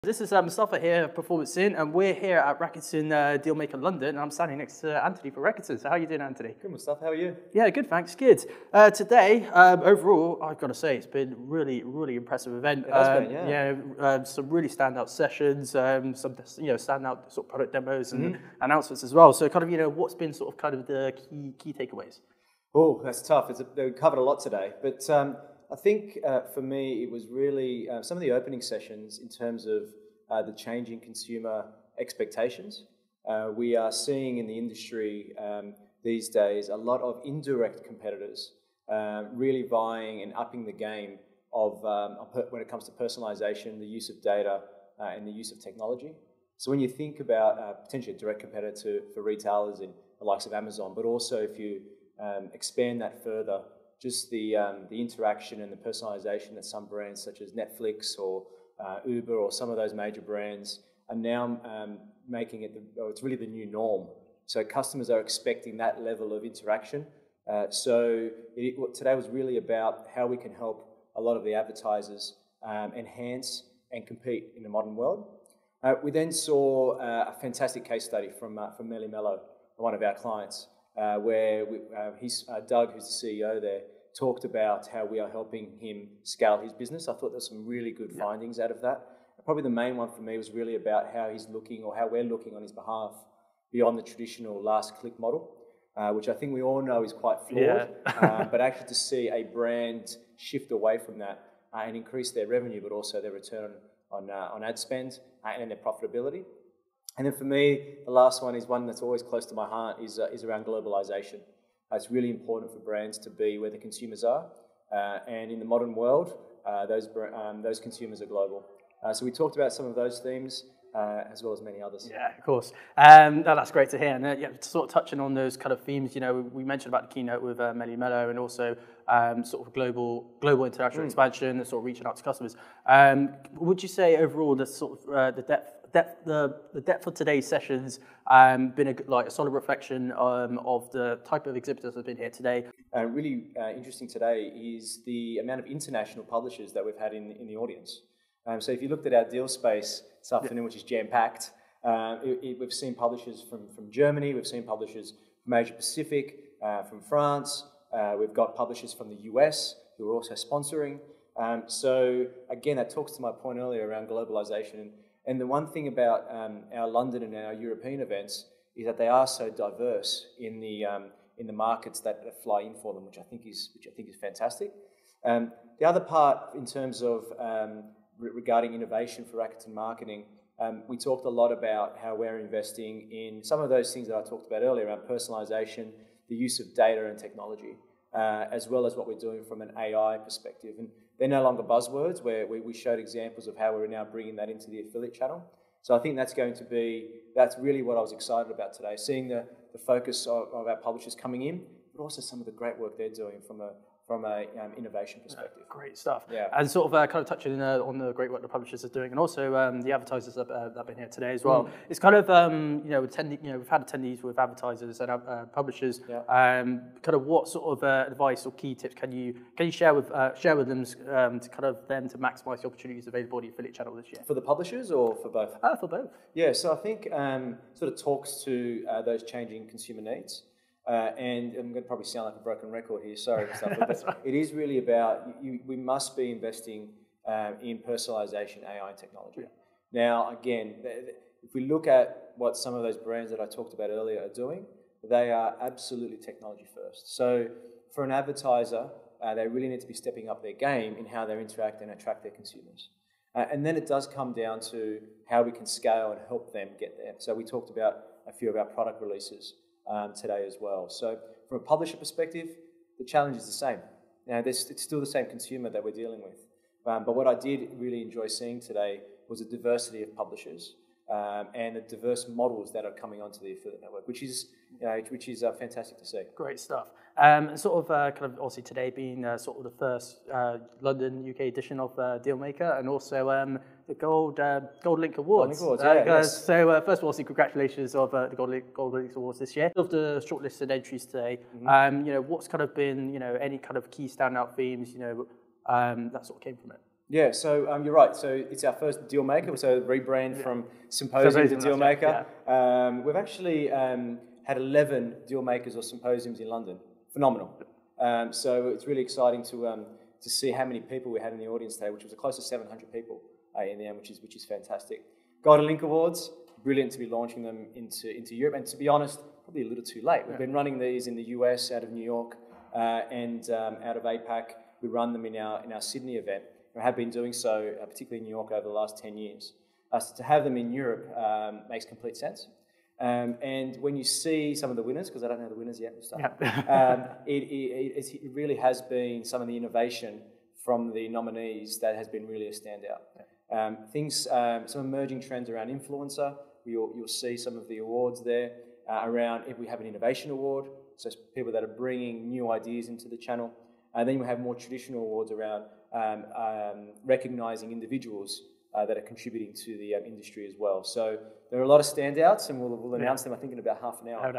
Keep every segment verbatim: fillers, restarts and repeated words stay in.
This is uh, Mustafa here at PerformanceIN, and we're here at Rakuten uh, DealMaker London, and I'm standing next to Anthony for Rakuten. So how are you doing, Anthony? Good, Mustafa. How are you? Yeah, good, thanks. Good. Uh, today, um, overall, I've got to say, it's been really, really impressive event. It has um, been, yeah. Yeah, um, some really standout sessions, um, some you know standout sort of product demos and Mm-hmm. announcements as well. So, kind of you know, what's been sort of kind of the key key takeaways? Oh, that's tough. It's a, we covered a lot today, but um, I think uh, for me, it was really uh, some of the opening sessions in terms of uh, the changing consumer expectations. Uh, we are seeing in the industry um, these days a lot of indirect competitors uh, really vying and upping the game of um, when it comes to personalization, the use of data, uh, and the use of technology. So when you think about uh, potentially a direct competitor to, for retailers in the likes of Amazon, but also if you um, expand that further, just the, um, the interaction and the personalization that some brands such as Netflix or uh, Uber or some of those major brands are now um, making it, the, oh, it's really the new norm. So customers are expecting that level of interaction. Uh, so it, what today was really about how we can help a lot of the advertisers um, enhance and compete in the modern world. Uh, we then saw uh, a fantastic case study from, uh, from Melly Mello, one of our clients, uh, where we, uh, he's, uh, Doug, who's the C E O there, talked about how we are helping him scale his business. I thought there were some really good yeah. findings out of that. Probably the main one for me was really about how he's looking, or how we're looking on his behalf, beyond the traditional last click model, uh, which I think we all know is quite flawed, yeah. uh, but actually to see a brand shift away from that uh, and increase their revenue, but also their return on, uh, on ad spend uh, and their profitability. And then for me, the last one is one that's always close to my heart, is, uh, is around globalization. Uh, it's really important for brands to be where the consumers are, uh, and in the modern world, uh, those, um, those consumers are global. Uh, so we talked about some of those themes, uh, as well as many others. Yeah, of course. Um, no, that's great to hear. And uh, yeah, sort of touching on those kind of themes, you know, we mentioned about the keynote with uh, Melly Mello, and also um, sort of global global international mm. expansion and sort of reaching out to customers. Um, would you say overall the sort of uh, the depth Depth, the, the depth of today's sessions um, been a, like a solid reflection um, of the type of exhibitors that have been here today? Uh, really uh, interesting today is the amount of international publishers that we've had in, in the audience. Um, so if you looked at our deal space this afternoon, yeah. which is jam-packed, uh, it, it, we've seen publishers from, from Germany, we've seen publishers from Asia Pacific, uh, from France, uh, we've got publishers from the U S who are also sponsoring. Um, so again, that talks to my point earlier around globalization. And the one thing about um, our London and our European events is that they are so diverse in the um, in the markets that, that fly in for them, which I think is which I think is fantastic. Um, the other part, in terms of um, re regarding innovation for Rakuten marketing, um, we talked a lot about how we're investing in some of those things that I talked about earlier around personalization, the use of data and technology, uh, as well as what we're doing from an A I perspective. And they're no longer buzzwords, where we showed examples of how we're now bringing that into the affiliate channel. So I think that's going to be, that's really what I was excited about today, seeing the, the focus of, of our publishers coming in, but also some of the great work they're doing from a from a um, innovation perspective. Yeah, great stuff. Yeah. And sort of uh, kind of touching uh, on the great work the publishers are doing, and also um, the advertisers that, uh, that have been here today as well. Mm. It's kind of um, you know attending. You know, we've had attendees with advertisers and uh, publishers. Yeah. Um, kind of what sort of uh, advice or key tips can you can you share with uh, share with them um, to kind of them to maximise the opportunities available in the affiliate channel this year? For the publishers or for both? Uh, for both. Yeah. So I think um, sort of talks to uh, those changing consumer needs. Uh, and I'm going to probably sound like a broken record here, sorry for stuff, but right. It is really about, you, we must be investing um, in personalization, A I technology. Yeah. Now, again, if we look at what some of those brands that I talked about earlier are doing, they are absolutely technology first. So for an advertiser, uh, they really need to be stepping up their game in how they interact and attract their consumers. Uh, and then it does come down to how we can scale and help them get there. So we talked about a few of our product releases Um, today as well. So from a publisher perspective, the challenge is the same. Now, it's still the same consumer that we're dealing with. Um, but what I did really enjoy seeing today was a diversity of publishers um, and the diverse models that are coming onto the affiliate network, which is, you know, which is uh, fantastic to see. Great stuff. Um, and sort of uh, kind of obviously today being uh, sort of the first uh, London U K edition of uh, DealMaker, and also um, the Gold uh, Gold Link Awards. Gold Link Awards, yeah. Uh, yes. So uh, first of all, obviously congratulations of uh, the Gold Link, Gold Link Awards this year. Of the shortlisted entries today, mm-hmm. um, you know, what's kind of been, you know, any kind of key standout themes, you know, um, that sort of came from it? Yeah, so um, you're right. So it's our first DealMaker, so rebrand yeah. from Symposium to DealMaker. Yeah. Um, we've actually um, had eleven DealMakers or symposiums in London. Phenomenal. Um, so it's really exciting to um, to see how many people we had in the audience today, which was close to seven hundred people uh, in the end, which is which is fantastic. Golden Link Awards, brilliant to be launching them into into Europe, and to be honest, probably a little too late. We've yeah. been running these in the U S, out of New York, uh, and um, out of APAC. We run them in our in our Sydney event. We have been doing so, uh, particularly in New York, over the last ten years. Uh, so to have them in Europe um, makes complete sense. Um, and when you see some of the winners, because I don't know the winners yet, we'll yeah. um, it, it, it really has been some of the innovation from the nominees that has been really a standout. Yeah. Um, things, um, some emerging trends around influencer. You'll, you'll see some of the awards there uh, around if we have an innovation award, so people that are bringing new ideas into the channel. And then we have more traditional awards around um, um, recognising individuals uh, that are contributing to the um, industry as well. So there are a lot of standouts, and we'll, we'll announce yeah. them, I think, in about half an hour.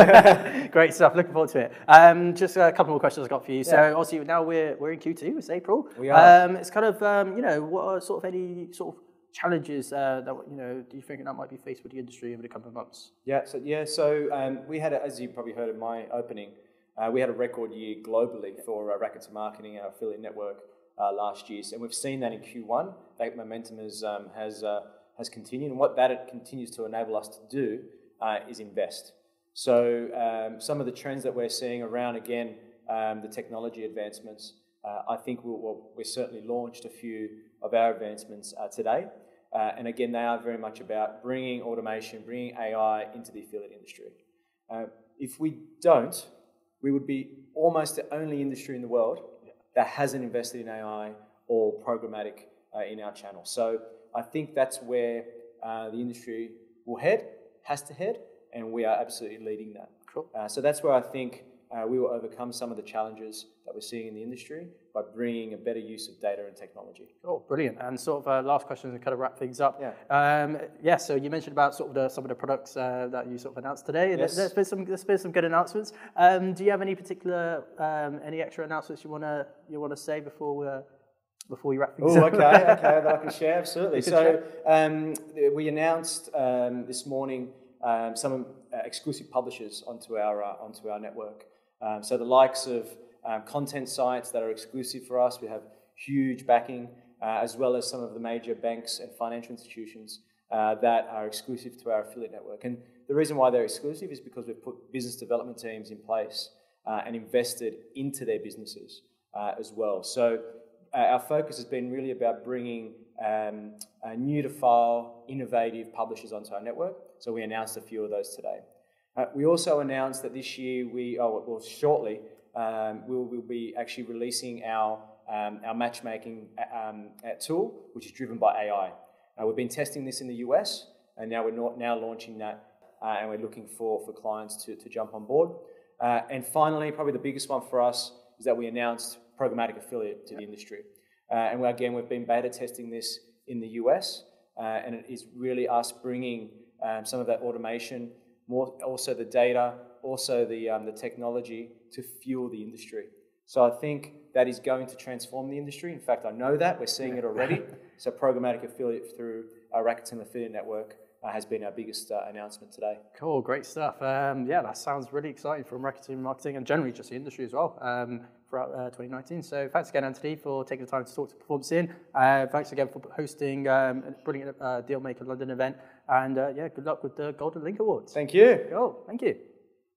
No, Great stuff. Looking forward to it. Um, just a couple more questions I've got for you. Yeah. So obviously now we're we're in Q two. It's April. We are. Um, it's kind of um, you know, what are sort of any sort of challenges uh, that you know do you think that might be faced with the industry over the couple of months? Yeah. So yeah. So um, we had, a, as you probably heard in my opening. Uh, we had a record year globally for uh, Rackets Marketing, our affiliate network, uh, last year, and we've seen that in Q one. That momentum has um, has uh, has continued, and what that it continues to enable us to do uh, is invest. So um, some of the trends that we're seeing around, again, um, the technology advancements. Uh, I think we'll, we'll, we've certainly launched a few of our advancements uh, today, uh, and again, they are very much about bringing automation, bringing A I into the affiliate industry. Uh, if we don't, we would be almost the only industry in the world that hasn't invested in A I or programmatic uh, in our channel. So I think that's where uh, the industry will head, has to head, and we are absolutely leading that. Cool. Uh, so that's where I think uh, we will overcome some of the challenges that we're seeing in the industry by bringing a better use of data and technology. Oh, brilliant. And sort of uh, last question to kind of wrap things up. Yeah. Um, yeah, so you mentioned about sort of the, some of the products uh, that you sort of announced today. Yes. There's been some, there's been some good announcements. Um, do you have any particular, um, any extra announcements you want to you want to say before we, uh, before we wrap things Ooh, up? okay, okay, that I can share, absolutely. So um, we announced um, this morning um, some uh, exclusive publishers onto our, uh, onto our network. Um, so the likes of um, content sites that are exclusive for us, we have huge backing, uh, as well as some of the major banks and financial institutions uh, that are exclusive to our affiliate network. And the reason why they're exclusive is because we've put business development teams in place uh, and invested into their businesses uh, as well. So uh, our focus has been really about bringing um, uh, new-to-file, innovative publishers onto our network. So we announced a few of those today. Uh, we also announced that this year, we, oh, well, shortly, um, we'll, we'll be actually releasing our, um, our matchmaking um, tool, which is driven by A I. Uh, we've been testing this in the U S, and now we're not, now launching that, uh, and we're looking for, for clients to, to jump on board. Uh, and finally, probably the biggest one for us is that we announced programmatic affiliate to the industry. Uh, and we, again, we've been beta testing this in the U S, uh, and it is really us bringing um, some of that automation, more also the data, also the, um, the technology to fuel the industry. So I think that is going to transform the industry. In fact, I know that. We're seeing it already. So programmatic affiliate through our Rakuten affiliate network uh, has been our biggest uh, announcement today. Cool, great stuff. Um, yeah, that sounds really exciting from Rakuten marketing and generally just the industry as well um, throughout uh, twenty nineteen. So thanks again, Anthony, for taking the time to talk to PerformanceIN. Uh, thanks again for hosting um, a brilliant uh, DealMaker London event. And uh, yeah, good luck with the Golden Link Awards. Thank you. Cool, thank you.